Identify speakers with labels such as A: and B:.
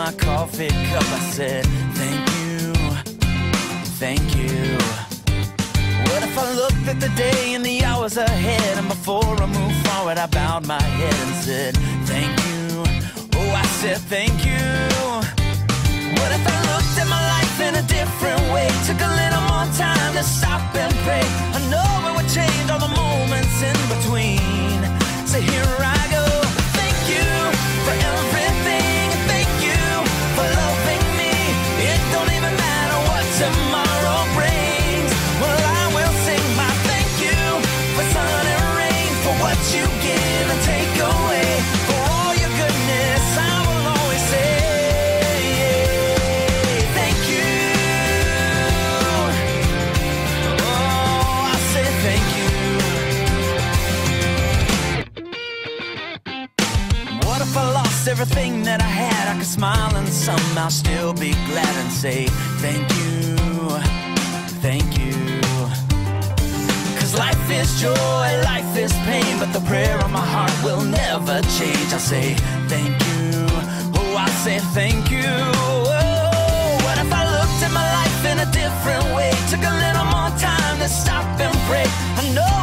A: my coffee cup, I said, thank you, thank you. What if I looked at the day and the hours ahead, and before I moved forward I bowed my head and said, thank you, oh I said thank you. What if I looked at my life in a different way, took a little more time to stop and pray? I know it would change all the moments in between. So here I go. Thank you for everything. Thank you for loving me. It don't even matter what tomorrow brings. Well, I will sing my thank you for sun and rain, for what you give and take away, for all your goodness. I will always say thank you. Oh, I say thank you. What if I lost everything that I had? I could smile and somehow still be glad and say thank you, thank you. Cause life is joy, life is pain, but the prayer of my heart will never change. I say thank you, oh I say thank you. Oh, what if I looked at my life in a different way, took a little more time to stop and pray? I know